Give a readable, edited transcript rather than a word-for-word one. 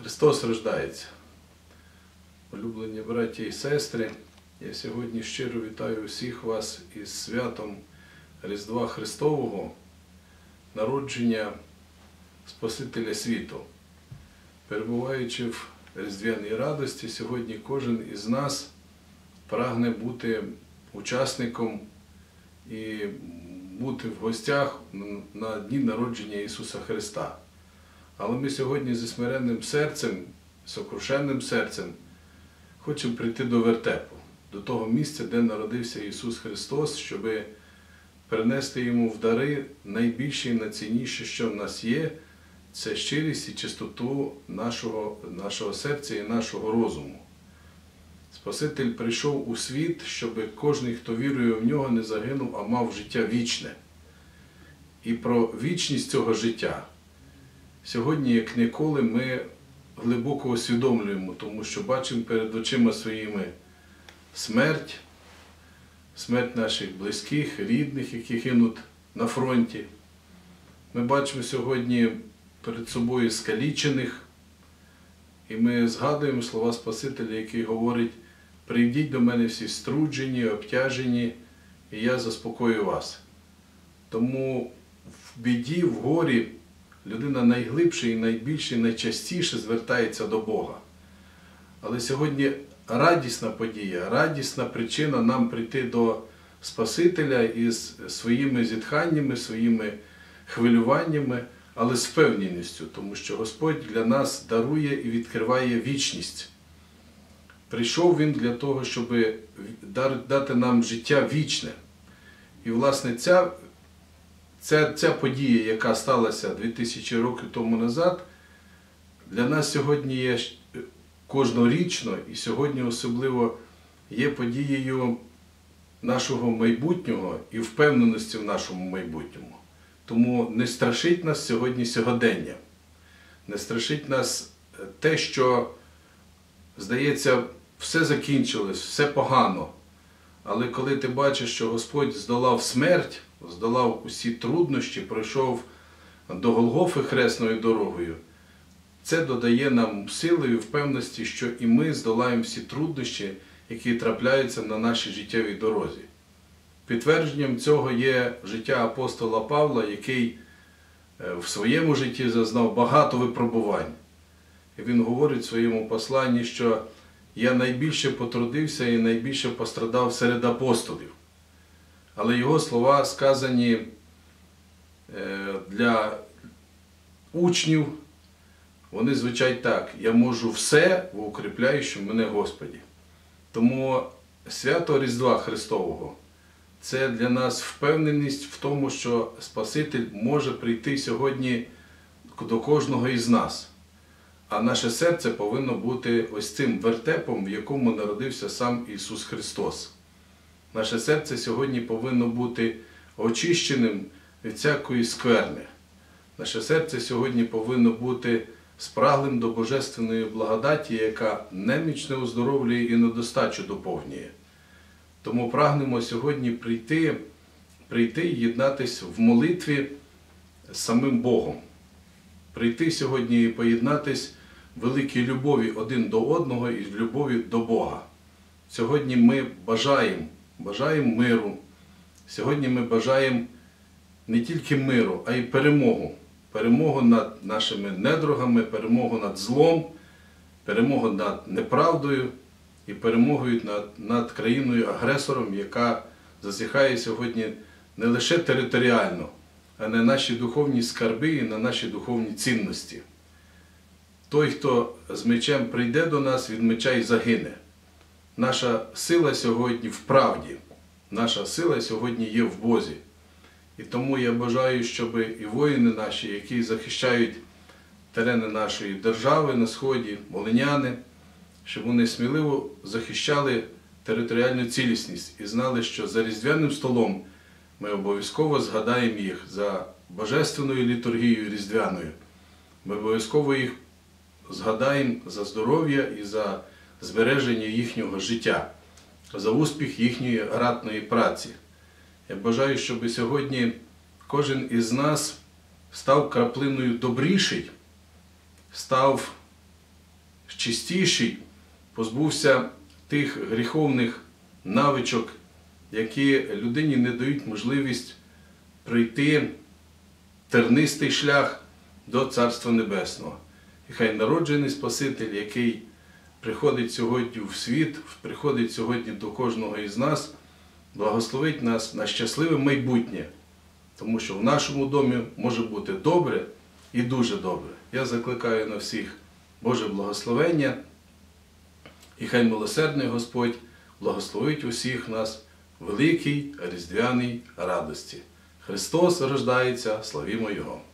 Христос рождається. Улюблені браті і сестри, я сьогодні щиро вітаю всіх вас із святом Різдва Христового, народження Спасителя світу. Перебуваючи в різдвяній радості, сьогодні кожен із нас прагне бути учасником і бути в гостях на дні народження Ісуса Христа. Але ми сьогодні зі смиренним серцем, сокрушенним серцем хочемо прийти до вертепу, до того місця, де народився Ісус Христос, щоб принести Йому в дари найбільше і найцінніше, що в нас є, це щирість і чистоту нашого серця і нашого розуму. Спаситель прийшов у світ, щоб кожен, хто вірує в Нього, не загинув, а мав життя вічне. І про вічність цього життя сьогодні, як ніколи, ми глибоко усвідомлюємо, тому що бачимо перед очима своїми смерть наших близьких, рідних, які гинуть на фронті. Ми бачимо сьогодні перед собою скалічених, і ми згадуємо слова Спасителя, який говорить: «Прийдіть до мене всі струджені, обтяжені, і я заспокою вас». Тому в біді, в горі людина найглибше і найбільше, і найчастіше звертається до Бога. Але сьогодні радісна подія, радісна причина нам прийти до Спасителя із своїми зітханнями, своїми хвилюваннями, але з впевненістю, тому що Господь для нас дарує і відкриває вічність. Прийшов Він для того, щоб дати нам життя вічне. І, власне, ця подія, яка сталася 2000 років тому назад, для нас сьогодні є кожнорічно, і сьогодні особливо є подією нашого майбутнього і впевненості в нашому майбутньому. Тому не страшить нас сьогодні сьогодення, не страшить нас те, що, здається, все закінчилось, все погано. Але коли ти бачиш, що Господь здолав смерть, здолав усі труднощі, пройшов до Голгофи хресною дорогою, це додає нам сили і впевненості, що і ми здолаємо всі труднощі, які трапляються на нашій життєвій дорозі. Підтвердженням цього є життя апостола Павла, який в своєму житті зазнав багато випробувань. І він говорить в своєму посланні, що «Я найбільше потрудився і найбільше пострадав серед апостолів». Але його слова сказані для учнів, вони звучать так: «Я можу все в укріпляючому мене Господі». Тому свято Різдва Христового – це для нас впевненість в тому, що Спаситель може прийти сьогодні до кожного із нас. А наше серце повинно бути ось цим вертепом, в якому народився сам Ісус Христос. Наше серце сьогодні повинно бути очищеним від всякої скверни. Наше серце сьогодні повинно бути спраглим до Божественної благодаті, яка немічне оздоровлює і недостачу доповнює. Тому прагнемо сьогодні прийти і єднатися в молитві з самим Богом. Прийти сьогодні і поєднатись в великій любові один до одного і в любові до Бога. Сьогодні ми бажаємо миру. Сьогодні ми бажаємо не тільки миру, а й перемогу. Перемогу над нашими недругами, перемогу над злом, перемогу над неправдою і перемогою над країною-агресором, яка зазіхає сьогодні не лише територіально, а на наші духовні скарби і на наші духовні цінності. Той, хто з мечем прийде до нас, від меча й загине. Наша сила сьогодні в правді, наша сила сьогодні є в Бозі. І тому я бажаю, щоб і воїни наші, які захищають терени нашої держави на Сході, волиняни, щоб вони сміливо захищали територіальну цілісність і знали, що за різдвяним столом ми обов'язково згадаємо їх, за божественною літургією різдвяною. Ми обов'язково їх згадаємо за здоров'я і за збереження їхнього життя, за успіх їхньої ратної праці. Я бажаю, щоб сьогодні кожен із нас став краплиною добріший, став чистіший, позбувся тих гріховних навичок, які людині не дають можливість пройти тернистий шлях до Царства Небесного. І хай народжений Спаситель, який приходить сьогодні в світ, приходить сьогодні до кожного із нас, благословить нас на щасливе майбутнє, тому що в нашому домі може бути добре і дуже добре. Я закликаю на всіх Боже благословення, і хай милосердний Господь благословить усіх нас в великій різдвяній радості. Христос рождається, славімо Його!